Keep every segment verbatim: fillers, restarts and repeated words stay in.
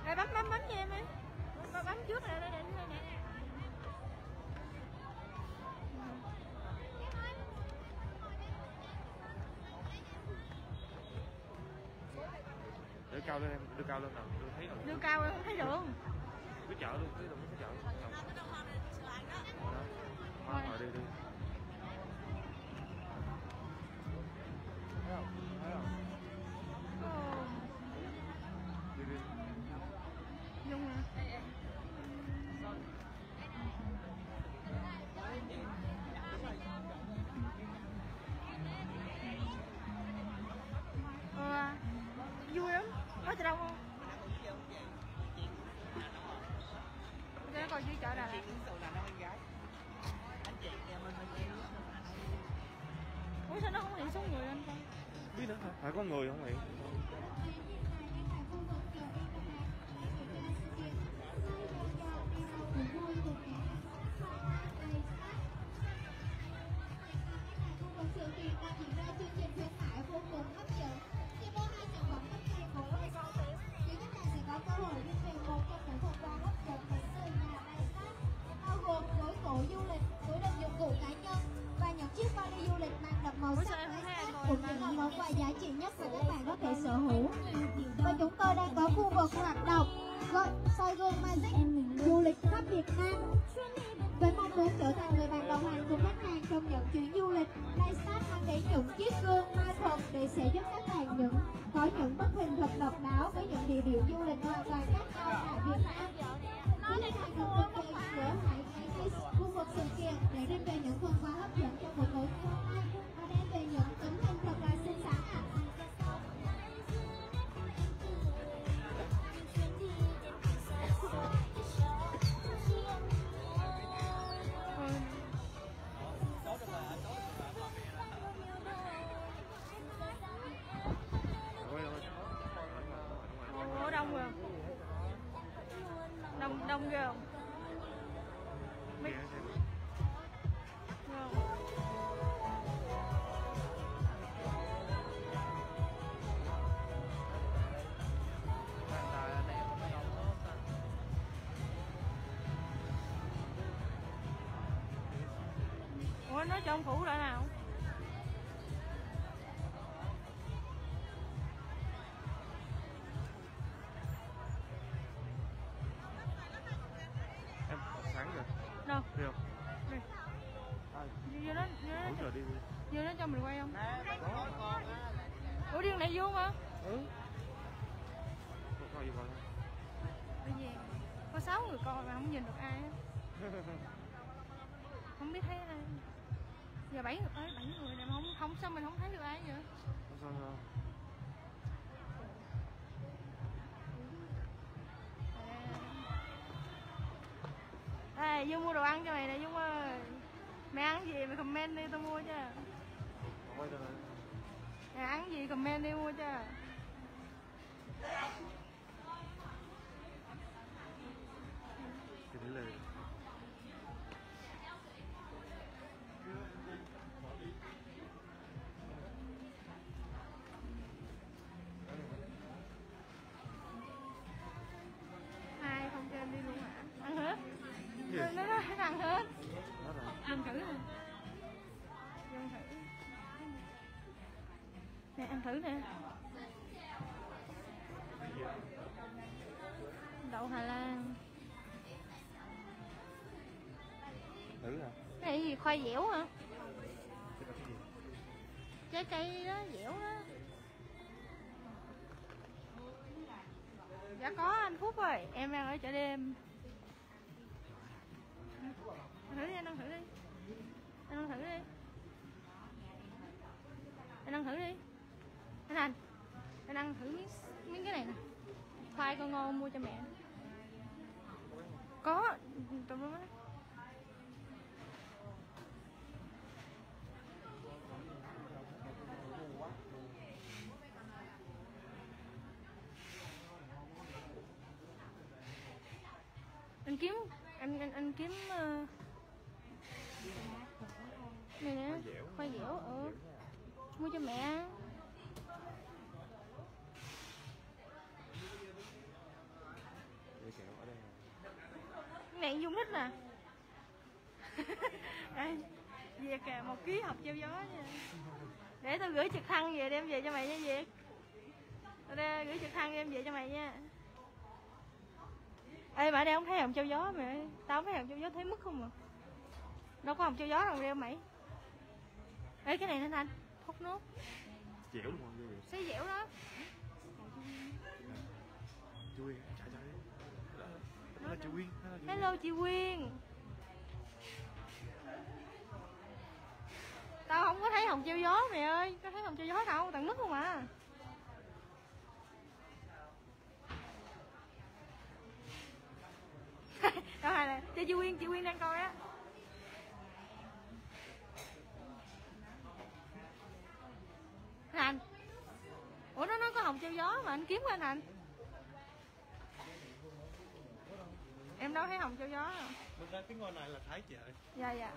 Đây bấm bấm bấm cho em đi. Bấm, bấm trước này đây nè. Đưa cao lên em, đưa cao lên nào, đưa thấy rồi. Đưa cao lên không thấy đường. Cứ chợ luôn, cứ đừng có chợ. Đó. Thôi đi đi. Thấy không? Thấy không? Đi đi. Dung hả? Ờ, vui lắm. Có chợ đông không? Cho nó coi dưới chợ Đà Lạt. Ủa sao nó không hiện số người lên con? Biết nữa hả? Phải có người không vậy? Sự kiện đang diễn ra chương trình khuyến mại vô cùng hấp dẫn. Khi mua hai sản phẩm hấp dẫn của Lifestyle, quý khách hàng sẽ có cơ hội đi về một trong những phần quà hấp dẫn đến từ nhà Lifestyle, bao gồm gối cổ du lịch, túi đựng dụng cụ cá nhân và những chiếc vali du lịch mang đậm màu sắc Lifestyle cũng như là món quà giá trị nhất mà các bạn có thể sở hữu. Và chúng tôi đang có khu vực hoạt động gọi Saigon Magic du lịch khắp Việt Nam. Với mong muốn trở thành người bạn đồng hành cùng khách hàng trong những chuyến du lịch, Lifestyle mang đến những chiếc gương ma thuật để sẽ giúp các bạn những có những bức hình thật độc đáo với những địa điểm du lịch hoàn toàn khác nhau tại Việt Nam. Quý khách hàng đừng quên về cửa hãy hãy khu vực sự kiện để đem về những phần quà hấp dẫn cho một tối ngày hôm nay và đem về những tấm hình thật là xinh xắn ạ. Ủa đông rồi. Đông đông ghê không? Mấy... Ủa nói cho ông Phủ lại nào? Em sáng rồi. Đâu? Đi không? Đi. À, Vô đó, vô đó. bốn giờ đi đi. Vô đó cho mình quay không? Ủa điên này vô mà. Ừ. Coi gì coi. Cái gì? Có sáu người coi mà không nhìn được ai á. Không biết thấy ai. Giờ bảy người, bảy người này mà không không sao mình không thấy được ai vậy? Không sao sao. Ê, Dung mua đồ ăn cho mày nè Dung ơi. Mày ăn gì mày comment đi tao mua cho. Quay rồi. Mày ăn gì comment đi mua cho. Thì đấy là Hai không cho em đi luôn hả? Ăn hết. gì? Nó nói ăn hết. Đó rồi. Mình thử nè. Dân thử. Nè ăn thử nè. Đậu Hà Lan. Thử hả? Cái này gì khoai dẻo hả? Cái đó cái gì? Trái cây đó, dẻo đó. Dạ có anh Phúc ơi, em đang ở chợ đêm. Ăn thử đi, anh ăn thử đi. Anh ăn thử đi. Anh ăn thử đi. Anh Thành, anh ăn thử miếng, miếng cái này nè. Khoai con ngon mua cho mẹ. Có, tụi nó. Anh kiếm anh anh, anh kiếm uh... này nè, khoai dẻo, ừ, mua cho mẹ. thích nè. Đây, Việt kìa, một ký hộp treo gió nha. Để tao gửi trực thăng về đem về cho mày nha Việt. Tao ra gửi trực thăng đem về cho mày nha. Ê mà đây không thấy hồng treo gió mày ơi. Tao không thấy hồng treo gió, thấy mất không à. Đâu có hồng treo gió đâu đeo mày. Ê cái này nên anh hút nốt. Dẻo luôn mọi người. Xí dẻo đó. Chị Quyên, trả cho đi. Đó là chị Quyên. Hello chị Quyên. Tao không có thấy hồng treo gió mày ơi. Tao thấy hồng treo gió đâu, tặng mất không à. Đâu hay là chị Quyên, chị Quyên đang coi á. Thành. Ủa nó nó có hồng treo gió mà anh kiếm qua Thành. Em đâu thấy hồng treo gió rồi. Mình ra cái ngôi này là Thái chị ơi. Dạ dạ.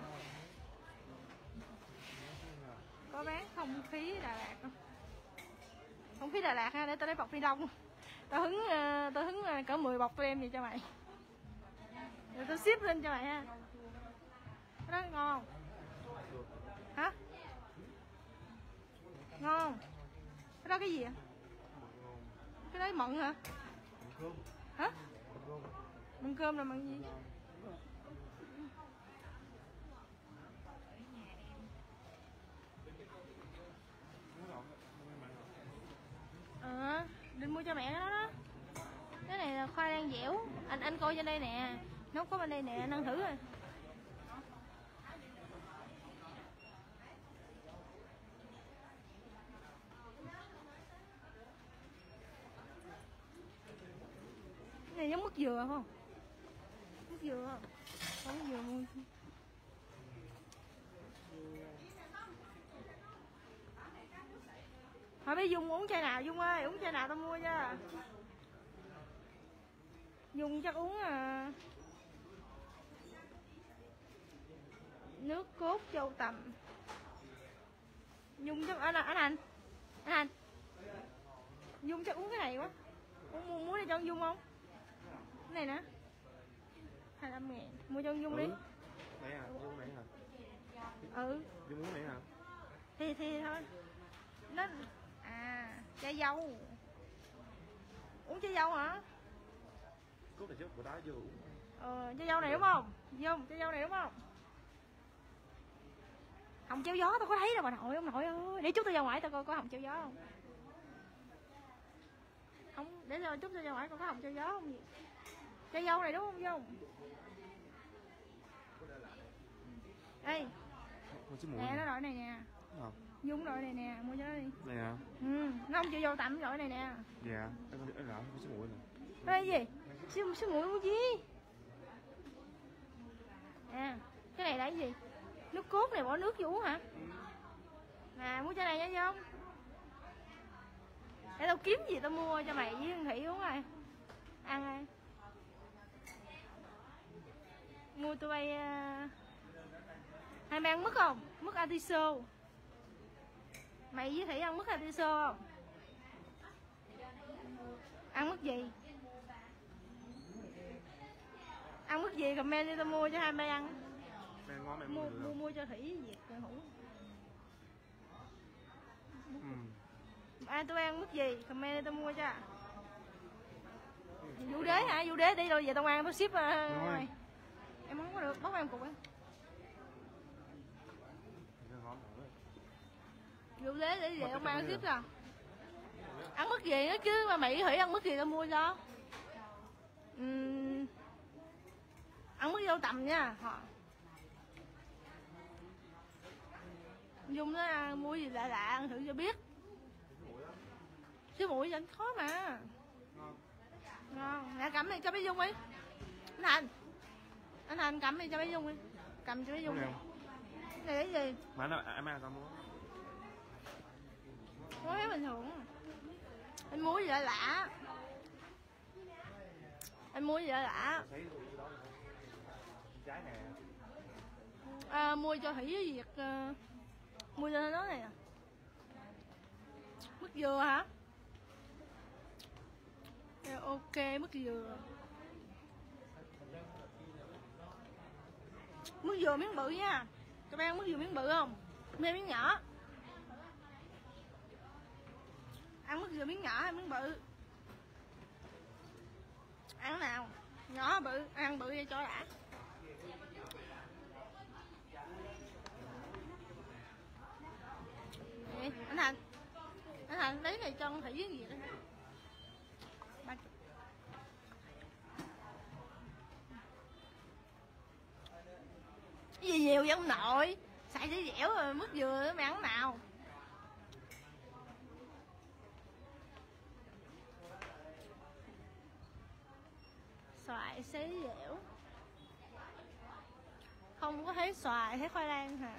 Có bán không khí Đà Lạt không? Không khí Đà Lạt ha, để tao lấy bọc ni lông. Tao hứng tao hứng cỡ mười bọc tụi em vậy cho mày. Rồi tao ship lên cho mày ha. Cái đó ngon không? Hả? Ngon không? Cái đó cái gì vậy? Cái đó mận hả? Hả? Mận cơm là mận gì? Ờ, định mua cho mẹ nó đó. Cái này là khoai lang dẻo. Anh anh coi trên đây nè. Nó có bên đây nè, anh ăn thử rồi. Cái này giống mứt dừa không? Mứt dừa. Không mứt dừa mua. Hỏi bé Dung uống chai nào Dung ơi, uống chai nào tao mua cho. Dung chắc uống à, nước cốt châu tầm. Dung chắc anh anh anh anh anh Dung chắc uống cái này quá. Uống muốn, muốn đi cho Dung không? Cái này nữa hai mươi lăm ngàn. Mua cho Dung đi. Này à, Dung này hả? Ừ. Dung uống này hả? Thì thì thôi. Nó à chai dâu. Uống chai dâu hả? Cốt này chứ, bữa đá vô uống. Ờ, chai dâu này đúng không? Dung, chai dâu này đúng không? Hồng treo gió tao có thấy đâu bà nội, ông nội ơi. Để chút tao ra ngoài tao coi có hồng treo gió không. Không, để rồi chút tao ra ngoài coi có hồng treo gió không gì. Chai dâu này đúng không Dung? Đây. Nè nó đội này nè. À. Dung đội này nè, mua cho nó đi. Này hả? Ừ, nó không chịu vô tầm đội này nè. Dạ, em không biết em làm cái mũi này. Đây gì? Sư sư muội mua gì? À, cái này là cái gì? Nước cốt này bỏ nước vô uống hả? Nè, mua cho này nha Dung. Để tao kiếm gì tao mua cho mày với Hương Thị uống rồi. Ăn đây. Mua tụi bay uh... hai mày ăn mứt không? Mứt atiso. Mày với Thị ăn mứt atiso không? Ăn mứt gì? Ăn mứt gì comment đi tao mua cho hai mày ăn. Mày ngon mày Mua mua mua cho Thủy Việt rồi hủ. Ừ. Ai tụi ăn mứt gì comment đi tao mua cho. Vũ đế hả? Vũ đế đi rồi về tao ăn tao ship uh, rồi. Em không có được, bóc em cục á. Vũ đế để về ông ăn ship rồi. Ăn mứt gì nữa chứ mà mày Thủy ăn mứt gì tao mua cho. Uhm, ăn mứt vô tầm nha. Họ. Dung nó mua gì lạ lạ ăn thử cho biết. Xíu muội vẫn khó mà. Ngon. Nè cầm này cho bé Dung đi. Anh Thành. Anh Thành cầm đi cho bé Dung đi. Cầm cho bé Dung. Cái này cái gì? Mà nó em ăn sao mua? Mua cái bình thường. Anh mua gì lạ lạ. Anh mua gì lạ lạ. Trái nè. À, mua cho Thủy với Việt uh, mua cho nó này nè. Mứt dừa hả? Ok, mứt dừa. Mứt dừa miếng bự nha. Tụi bay ăn mứt dừa miếng bự không? Mê miếng nhỏ. Ăn mứt dừa miếng nhỏ hay miếng bự? Ăn nào? Nhỏ bự, ăn bự vậy cho đã. Vậy, anh Thành. Anh Thành lấy này cho con Thủy với gì đó. Ba chục. Cái gì nhiều vậy ông nội? Xài dĩ dẻo rồi, mứt dừa mày ăn nào? Xoài xí dẻo. Không có thấy xoài, thấy khoai lang hả?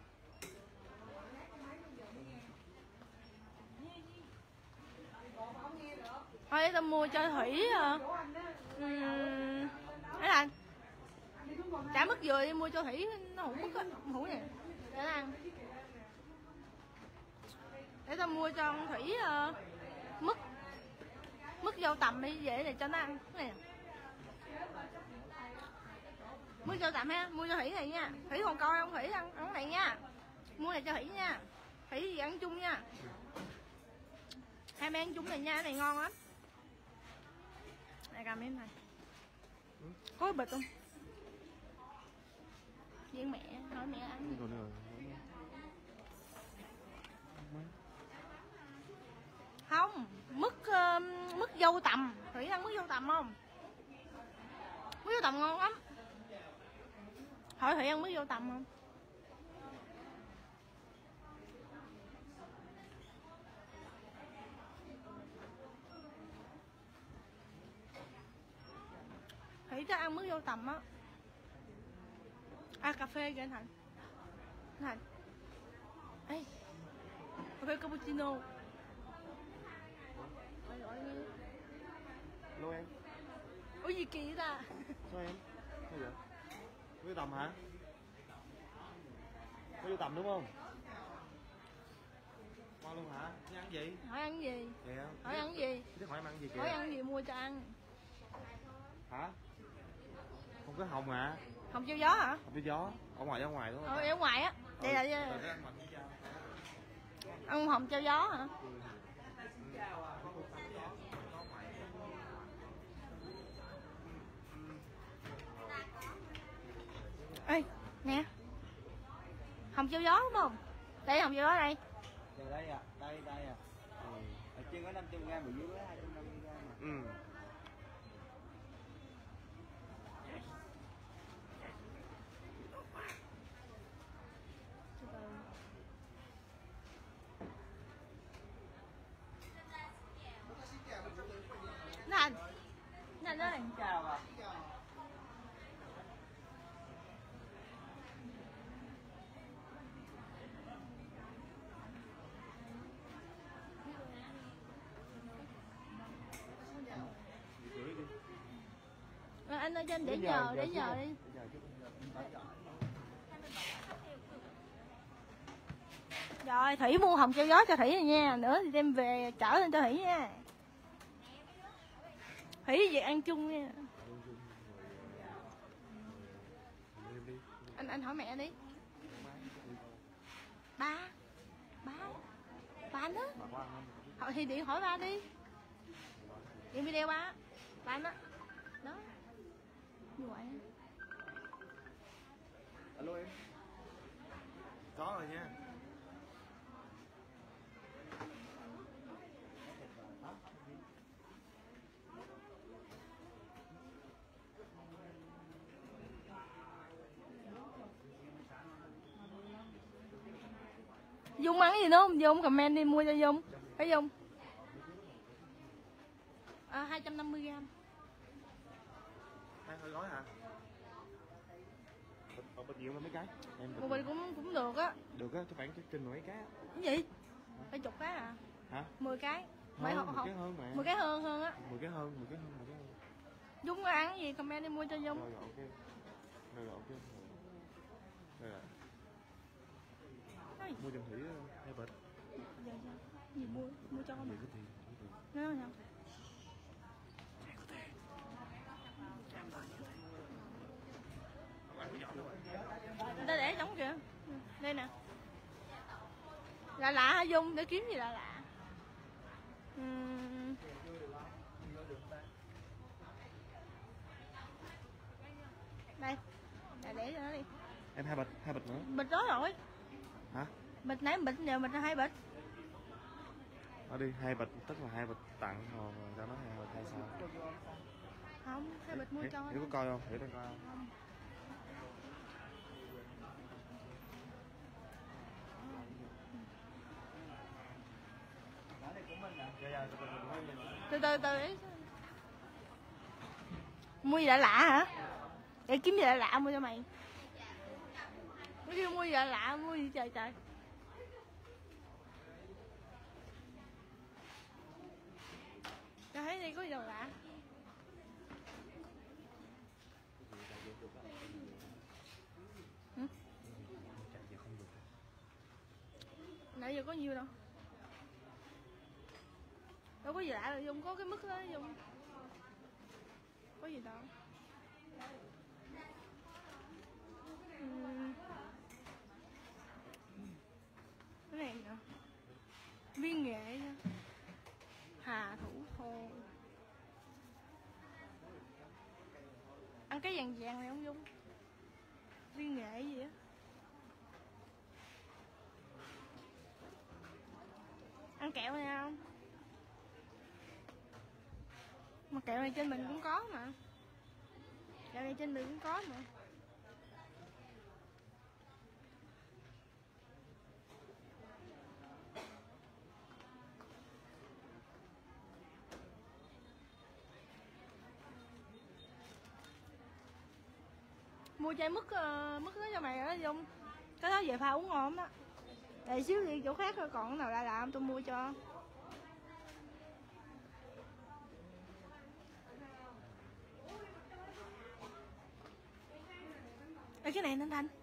Thôi để tao mua cho Thủy à. Uhm, Đấy là trả mứt dừa đi mua cho Thủy, nó hủ mứt á, hủ nè để nó ăn. Để tao mua cho con Thủy uh, mứt mứt dâu tằm đi dễ để cho nó ăn cái này. Mua cho tạm ha, mua cho Thủy này nha. Thủy còn coi không? Thủy ăn ăn cái này nha. Mua này cho Thủy nha. Thủy gì ăn chung nha. Hai mấy ăn chung này nha, cái này ngon lắm. Này cầm em này. Có cái bịch không? Với mẹ, hỏi mẹ ăn. Không, mứt uh, mứt dâu tằm. Thủy ăn mứt dâu tằm không? Mứt dâu tằm ngon lắm. Hỏi Thủy ăn mứt dâu tằm không? Thủy cho ăn mứt dâu tằm á. À cà phê kìa anh Thành. Anh Thành. Ê, cà phê cappuccino. Lô em. Ủa gì kỳ vậy ta? Sao em? Sao vậy? Với tầm hả? Có vô tầm đúng không? Qua luôn hả? Chứ ăn gì? Hỏi ăn gì? Vậy hả? Hỏi ăn gì? Chứ hỏi em ăn gì kìa? Hỏi ăn gì mua cho ăn? Hả? Không có hồng à? Hồng treo gió hả? Hồng treo gió. Ở ngoài ở ngoài đúng không? Ờ, ở ngoài á. Đây là ừ, ăn hồng treo gió hả? Ê, nè. Hồng treo gió đúng không? Đây hồng treo gió đây. Từ đây à, đây đây à. Ừ. Ở trên có năm trăm gram, ở dưới có hai trăm năm mươi gram. Ừ. Thành. Thành ơi. Chào ạ. À, anh ơi cho anh để nhờ, để nhờ đi. Rồi Thủy mua hồng treo gió cho Thủy rồi nha. Nữa thì đem về chở lên cho Thủy nha. Thủy về ăn chung nha. Anh anh hỏi mẹ đi. Ba. Ba. Ba anh đó. Hỏi thì điện hỏi ba đi. Điện video ba. Ba anh đó. Đó. Như vậy. Alo em. Có rồi nha. Dung ăn cái gì nữa không? Dung comment đi mua cho Dung. Thấy Dung. À, hai trăm năm mươi gram. Hai gói hả? Ở bao nhiêu mấy cái? Em Một bình cũng cũng được á. được á, tôi phải trình mấy cái á. Cái gì? Phải chục cái à? Hả? mười cái. Mấy học một học. cái hơn mà. mười cái hơn hơn á. mười cái hơn, mười cái hơn, mười cái hơn. Dung ăn cái gì comment đi mua cho Dung. Rồi rồi ok. Rồi rồi ok. Rồi rồi. Mua cho Thủy hai bịch. Giờ sao? Gì mua? Mua cho con. Gì có tiền? Nó sao? Có tiền. Em có tiền. Không ăn cái giỏ đâu. Đây nè. Lạ lạ hả Dung? Để kiếm gì lạ lạ. Uhm. Đây. Để để cho nó đi. Em hai bịch, hai bịch nữa. Bịch đó rồi. Hả? Bịch nãy bịch đều bịch hai bịch. Ở đi hai bịch, tức là hai bịch tặng rồi cho nó hai bịch hay sao? Không, hai bịch mua cho. Hiểu có coi không? Hiểu đang coi không? Không. Từ từ từ ấy. Mua gì lạ lạ hả? Để kiếm gì lạ lạ mua cho mày. Nó kêu mua gì lạ lạ, mua gì trời trời. Cho thấy đi có gì đâu lạ. Ừ? Nãy giờ có nhiêu đâu. Đâu có gì lạ rồi Dung, có cái mức đó Dung. Có gì đâu. Uhm. Cái này nè. Viên nghệ nha. Hà thủ thô. Ăn cái vàng vàng này không Dung? Viên nghệ gì á. Ăn kẹo này không? Mà kẹo này trên mình cũng có mà. Kẹo này trên mình cũng có mà. Mua chai mứt uh, mứt đó cho mày đó Dung. Cái đó về pha uống ngon đó. Để xíu đi chỗ khác thôi, còn cái nào lạ lạ tôi mua cho. Ê, cái này Thanh Thanh.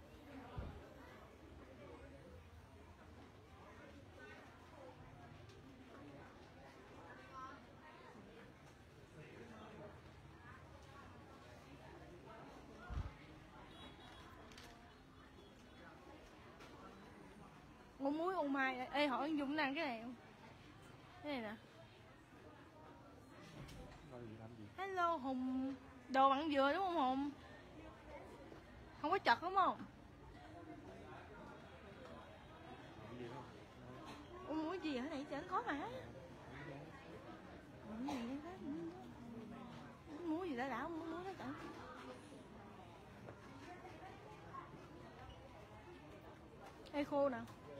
Ngô muối ô mai. Ê hỏi anh Dung ăn cái này không? Cái này nè. Hello Hùng. Đồ mặn dừa đúng không Hùng? Không có chật đúng không? Ô muối gì ở này chẳng có mà. Muối gì đã đảo muối muối đó cả. Ê khô nè.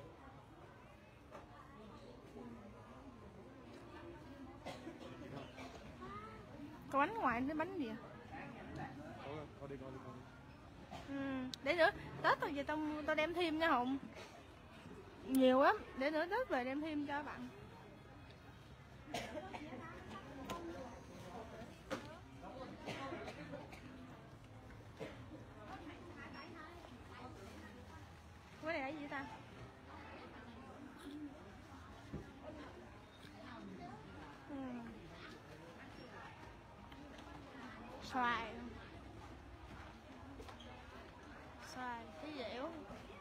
Có bánh ngoài cái bánh gì à? Có đi, có đi, có đi. Ừ, để nữa Tết rồi về tao tao đem thêm nha Hùng. Nhiều lắm, để nữa Tết về đem thêm cho bạn. Cái này là gì ta? Ừ. Xoài. Xoài, cái dẻo.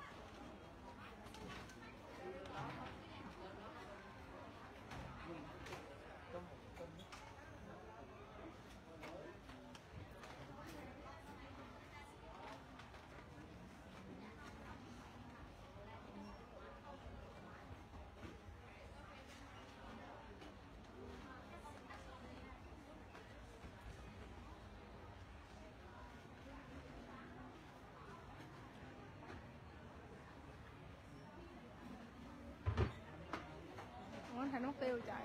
Ủa, thành mất tiêu trời.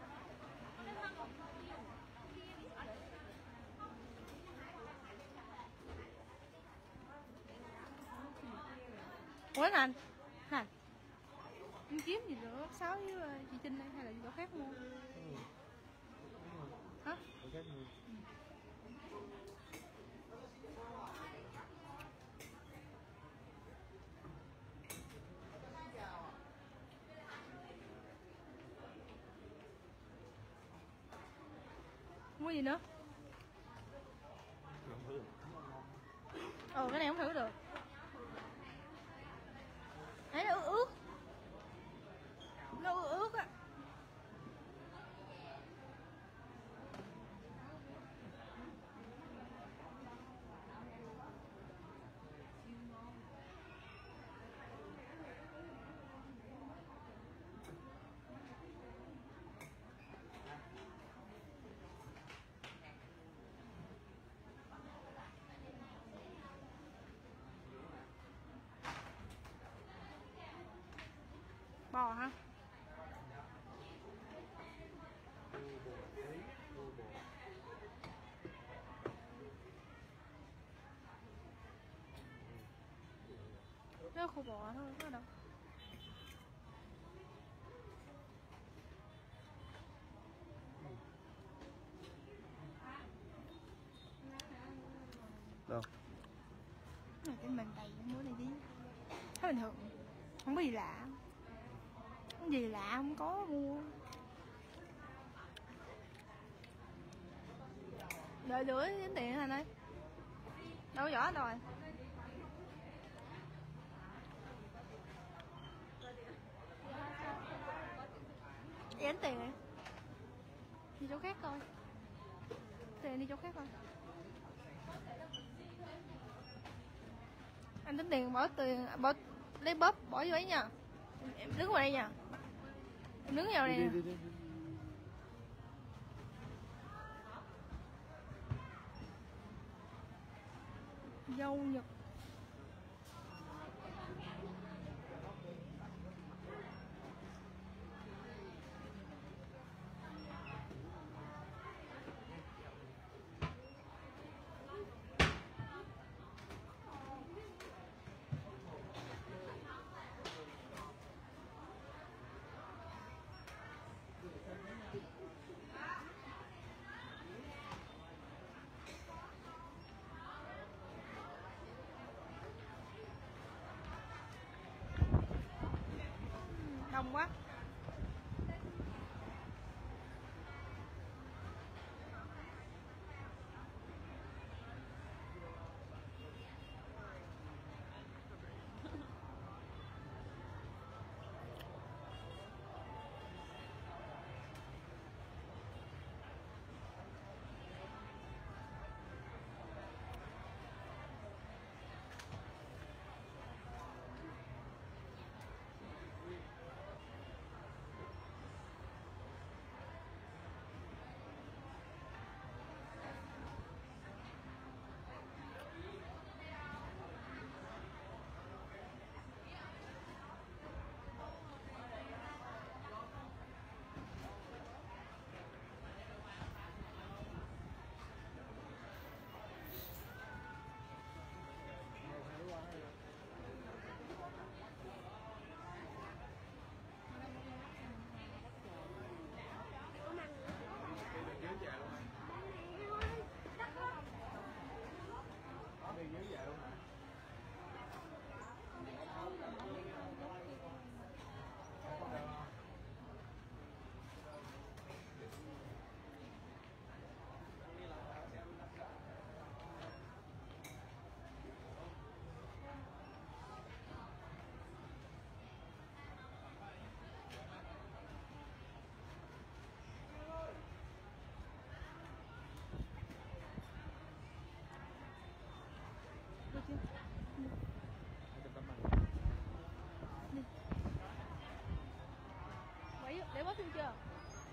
Ủa Thành, Thành em kiếm gì nữa, Sáu với chị Trinh đây hay là chỗ khác mua? Ừ. Hả? Chỗ khác mua. Mua gì nữa? Ừ, cái này không thử được. bò ha. Nó khô bò thôi, có đâu. Đâu? Này cái mình đầy muối này đi. Thấy bình thường. Không có gì lạ. Không gì lạ không có mua. Đợi lửa đến tiền anh ơi. Đâu có vỏ rồi. Đi đánh tiền này. Đi chỗ khác coi. Tiền đi chỗ khác coi. Anh tính tiền bỏ tiền bỏ lấy bóp bỏ vô ấy nha. Em đứng ngoài đây nha. Em đứng vào đây nè. Đi, đi, đi, đi. Dâu Nhật. Đông quá. Được chưa? Đi. Vậy để bớt thêm chưa?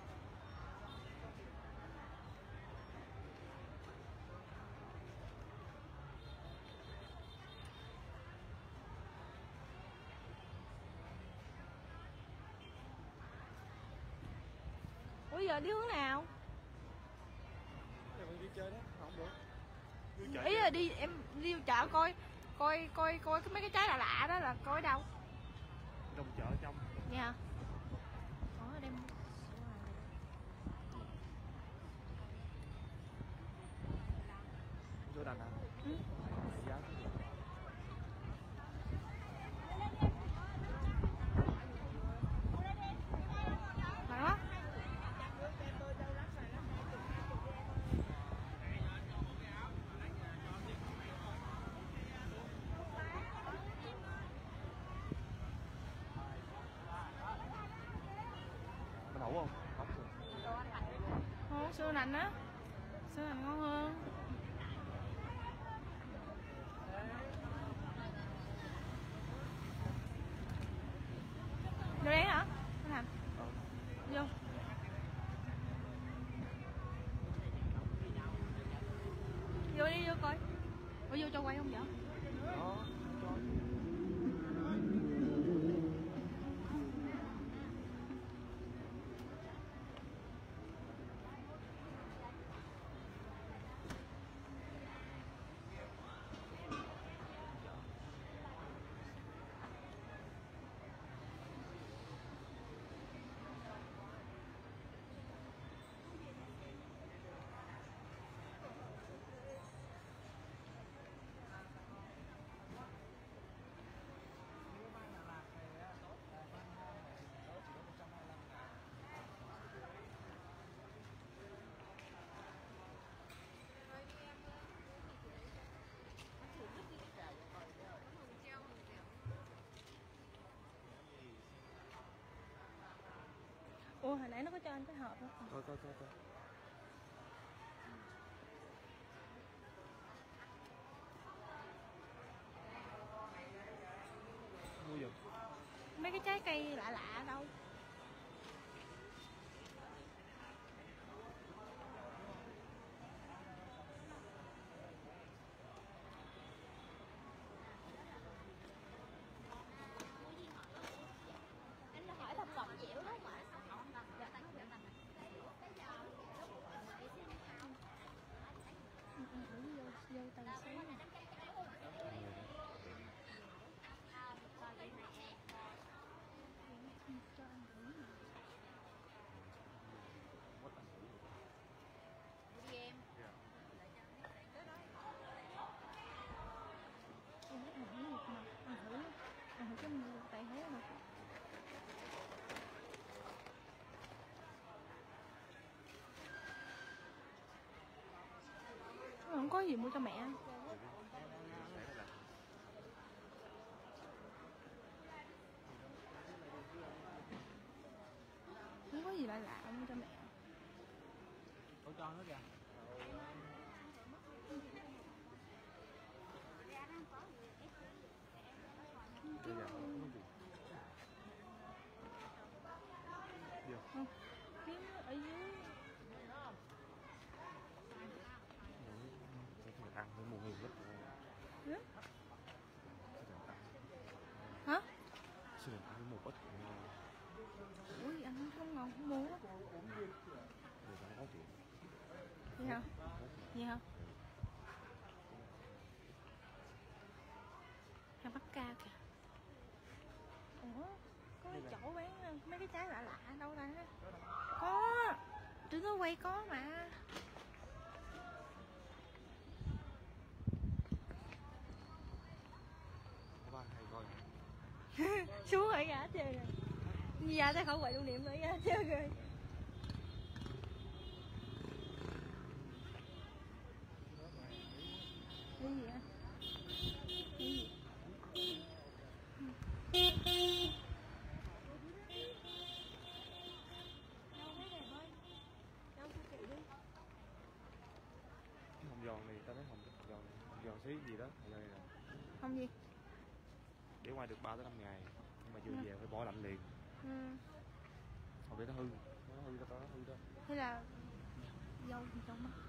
Ủa giờ đi hướng nào? Đi chơi đó, không được. Ý là đi em đi chợ coi coi coi coi cái mấy cái trái lạ lạ đó là coi đâu? Trong chợ trong. Vậy hả? Ở đây. Chỗ Đà Nẵng. Ừ. Giá. Đó. Có đậu không? Không. Không, sữa lạnh á. Sữa lạnh ngon hơn. Vô đây hả? Anh Thành. Vô. Vô đi vô coi. Ủa vô cho quay không vậy? Đó, cho. hồi nãy nó có cho anh cái hộp đó. Coi coi coi coi. Mua gì? Mấy cái trái cây lạ lạ đâu. Anh hỏi thập cẩm dẻo đúng không ạ? Vô, vô tài xế này. Cho anh thử nè. Đi em. Em thích thử một mặt, anh thử, anh thử cái mùi tay thấy không? Không có gì mua cho mẹ. Không có gì lạ lạ mua cho mẹ. Cô cho nó kìa. Cái gì? Vô. Không, kiếm ở dưới. Cái ăn với một nghìn lít. Ừ? Hả? Xin được ăn với một ít. Ui, ăn không ngon, không mua. Được ăn có chuyện. Gì hả? Gì hả? Hàng Bắc Ca kìa. Ủa, có cái chỗ bán mấy cái trái lạ lạ đâu ta? Có, tụi nó quay có mà. Các bạn hay coi. Xuống rồi gã chơi rồi. Dạ ta khỏi quậy lưu niệm nữa gã chơi rồi. Cái gì á? Cái gì? Đâu mấy này ơi? Đâu cô chị đi. Cái hồng giòn này tao thấy hồng giòn này, hồng giòn xí gì đó này nè. Không gì? Để ngoài được ba tới năm ngày nhưng mà vừa về phải bỏ lạnh liền. Ừ. Không để nó hư, nó hư tao nó hư đó. Thế là dâu gì trong đó.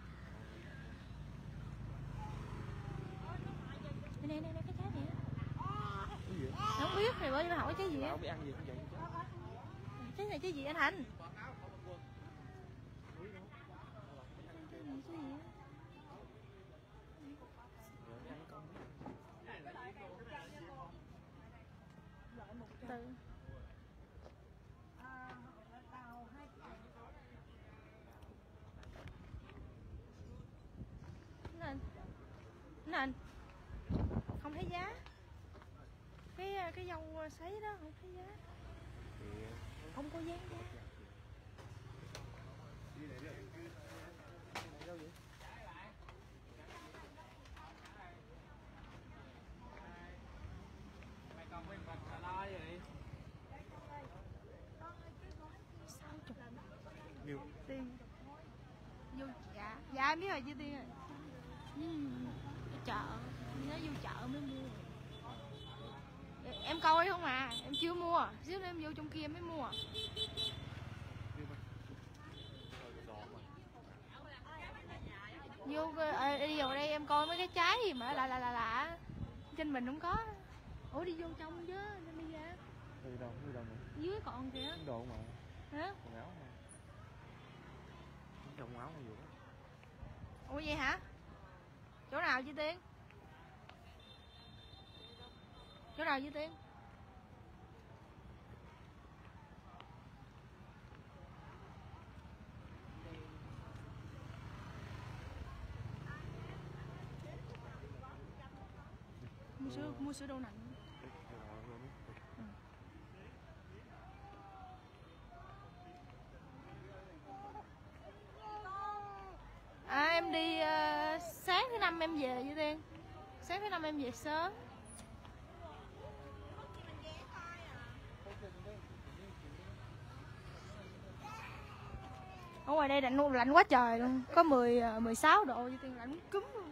Đây đây đây cái trái này á. Cái gì? Không biết thì bởi vì hỏi cái gì á. Tao không biết ăn gì cũng vậy chứ. Cái này cái gì anh Thành? Cái này cái gì á? Từ nên nên không thấy giá cái cái dâu sấy đó không thấy giá, không có dán giá. Mày còn nguyên vật cả lo vậy? Sáu chục Nhiêu? tiền vô dạ dạ em biết rồi, chưa tiền rồi. Ừ, cái chợ nó vô chợ mới mua. Em coi không à, em chưa mua, xíu nữa em vô trong kia mới mua. Vô à, đi vào đây em coi mấy cái trái gì mà lạ lạ lạ lạ trên mình không có. Ủa đi vô trong chứ, em đi ra. Đi đâu, đi đâu nữa? Dưới còn kìa. Đồ mà. Hả? Quần áo mà. Trong áo mà vừa. Ủa vậy hả? Chỗ nào chị Tiên? Chỗ nào chị Tiên? Mua sữa, mua sữa đậu nành. Ừ. À em đi uh, sáng thứ năm em về vậy Tiên. Sáng thứ năm em về sớm. Ở ngoài đây lạnh lạnh quá trời luôn, có mười mười sáu độ với tiên lạnh cúm luôn.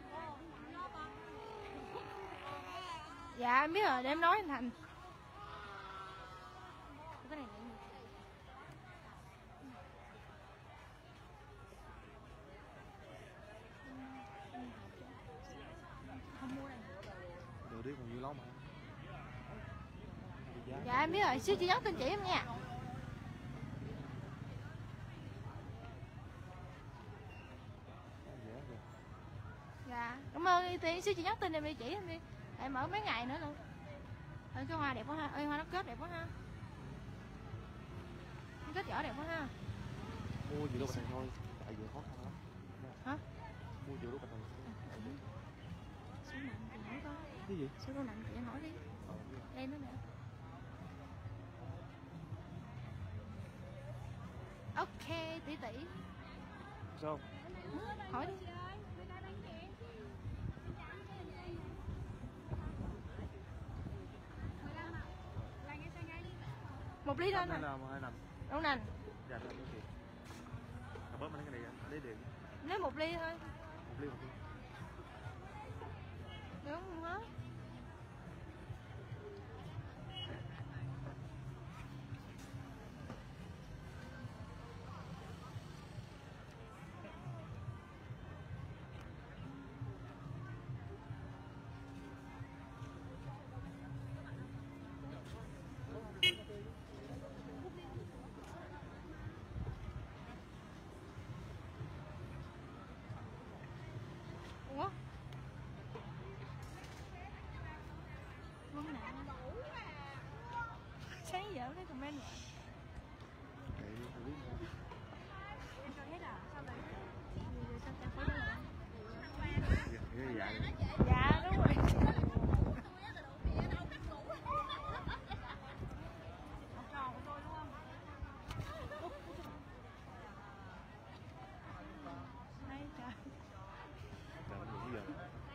Dạ em biết rồi, để em nói anh Thành. Cái này Được đi còn nhiều lắm mà. Dạ em biết rồi, xíu chị nhắn tin chị em nha. Dạ, cảm ơn Y Tiên, xíu chị nhắn tin em đi chỉ em đi. Em ở mấy ngày nữa luôn. Ê, cái hoa đẹp quá ha, ê hoa nó kết đẹp quá ha. Nó kết vỏ đẹp quá ha. Mua nhiều lúc bạch thôi, tại vì khó khăn lắm. Hả? Mua nhiều lúc bạch thôi. Số nặng chị hỏi coi. Cái gì? Số đồ nặng chị hỏi đi. Ờ, Đây nó nè. Ok, tỷ tỷ. sao? Hỏi đi. Một ly thôi nè. Hai năm, hai năm. Đậu nành. Dạ, là cái gì? À, bớt mấy cái này lấy điện. Lấy một ly thôi. Một ly một ly. Được không hết. Ủa? Món nào? Sáng giờ thấy comment rồi. Để đi, không biết nữa. Em cho hết à? Sao vậy? Rồi sao em phải đó? Dạ, cái dạ. Dạ đúng rồi. Hay trời. Trời ơi, bây giờ.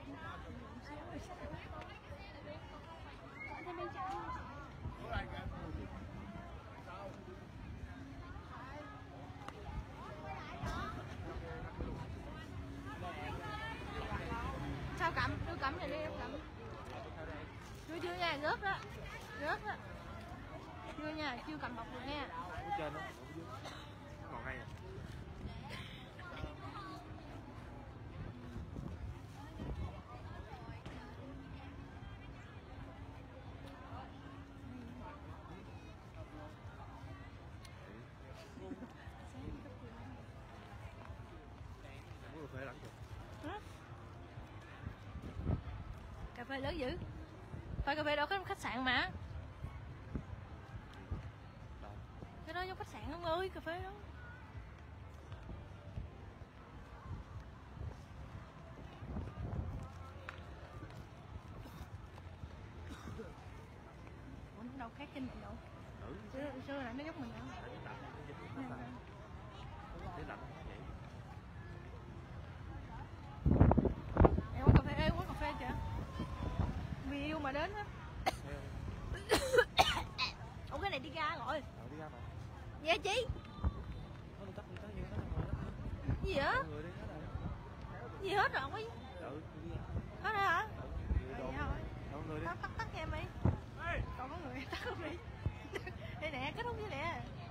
Sao cầm? Đưa cầm này đi em cầm. Đưa chưa nha, rớt đó. Rớt đó. Chưa nha, chưa cầm bọc được nha. Ở trên đó, ở dưới. Nó còn hay à. Uống cà phê lắm rồi. Hả? Cà phê lớn dữ. Phải cà phê đâu có khách sạn mà. Cái đó giống khách sạn không ơi, cà phê đó. Ủa nó đâu khác trên mình đâu. Ừ. Chứ sao lại nó giống mình đâu. Để lạnh vậy. Em uống cà phê, ê uống cà phê kìa. Vì yêu mà đến á. Ủa cái này đi ra rồi. Ờ, đi ra mà. Dạ chị. Nó tắt đi tới như thế nào đó. Gì vậy? Mọi người đi hết rồi. Gì hết rồi? Ừ, đi ra. Hết rồi hả? Ừ, Vậy đồ. thôi. Mọi người đi. Tắt tắt tắt cho em đi. Còn có người tắt không đi. Đây nè, kết thúc với nè.